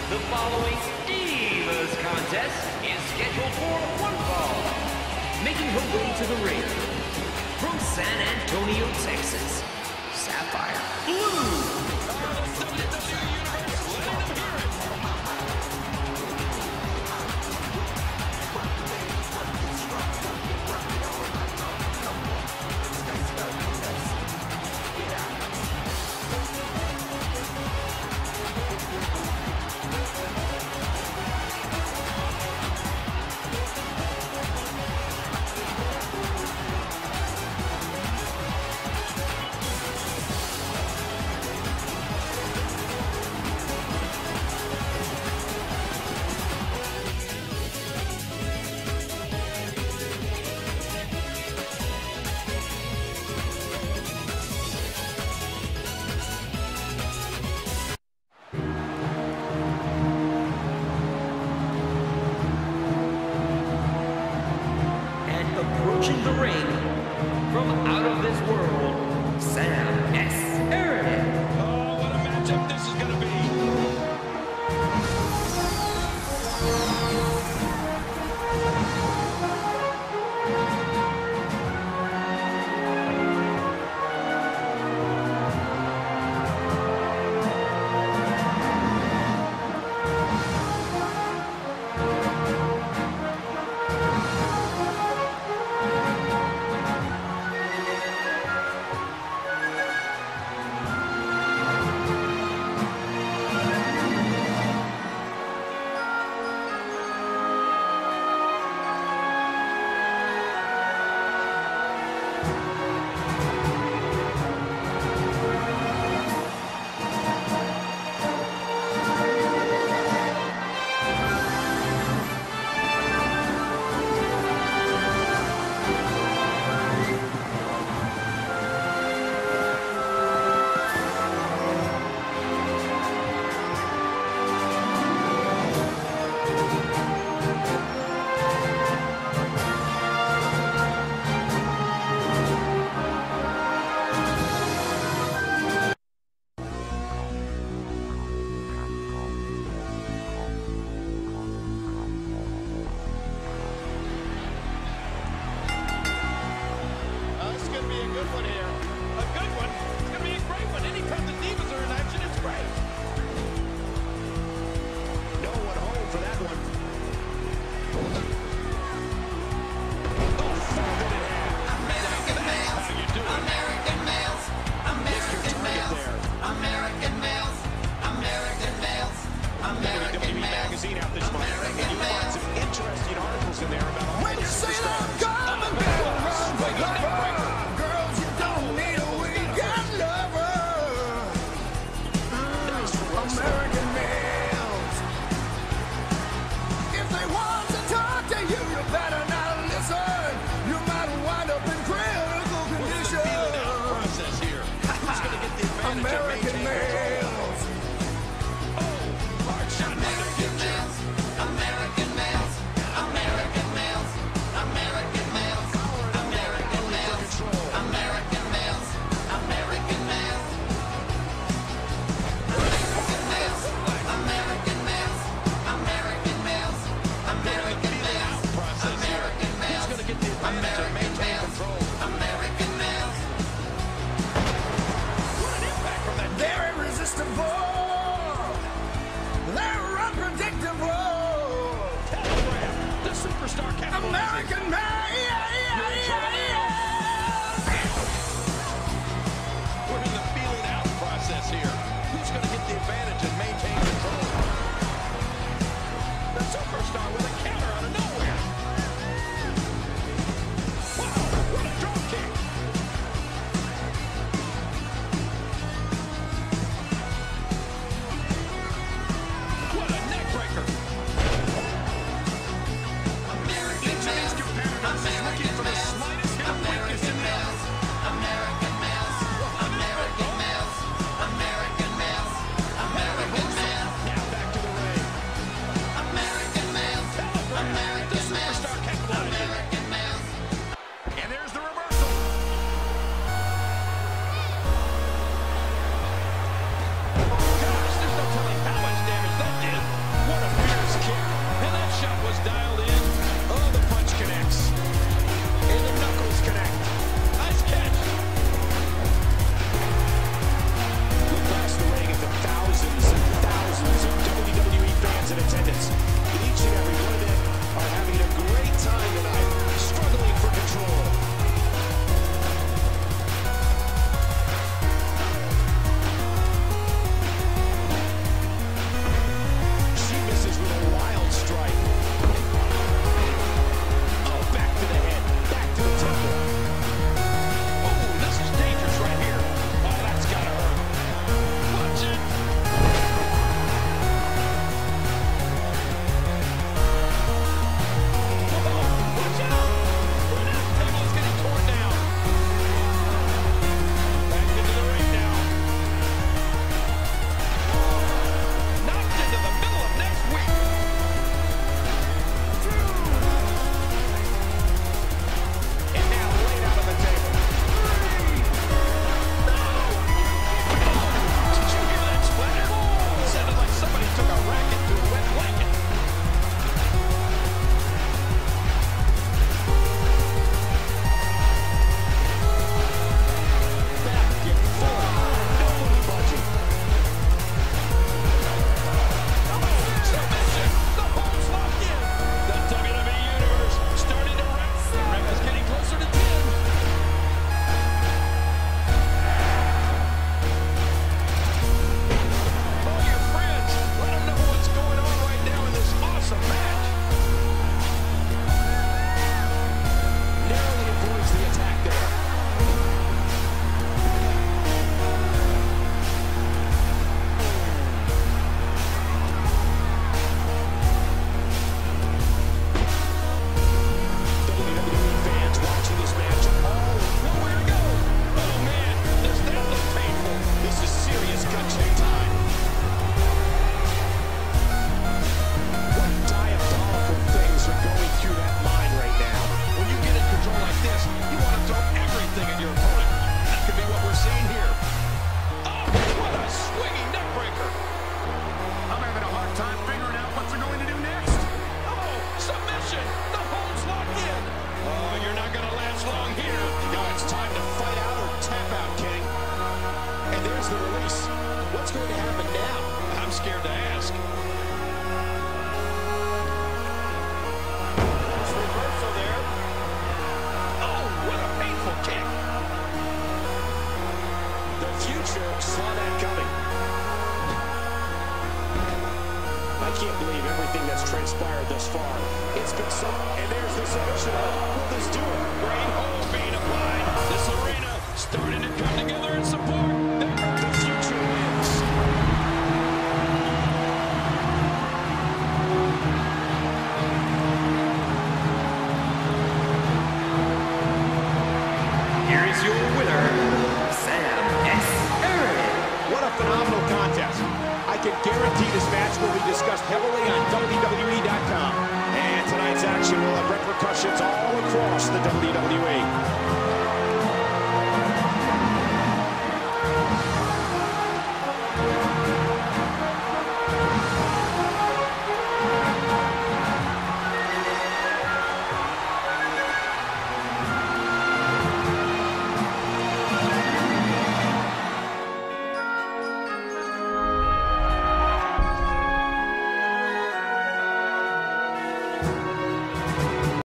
The following Divas contest is scheduled for one fall. Making her way to the ring, from San Antonio, Texas, Sapphire Blue. Approaching the ring, from out of this world, Sam S. Aronoff. Oh, what a matchup this is going to be. American males, I can't believe everything that's transpired thus far. It's been so... And there's the submission. Will this do it? Great hold being applied. This arena starting to come together in support. The future wins. Here is your winner, Sam S. Aaron. What a phenomenal contest. I can guarantee this match will be discussed heavily on WWE.com. And tonight's action will have repercussions all across the WWE.